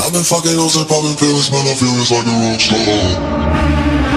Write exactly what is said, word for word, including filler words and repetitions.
I've been fucking hoes and popping pills, man, I feel it's like a rock star.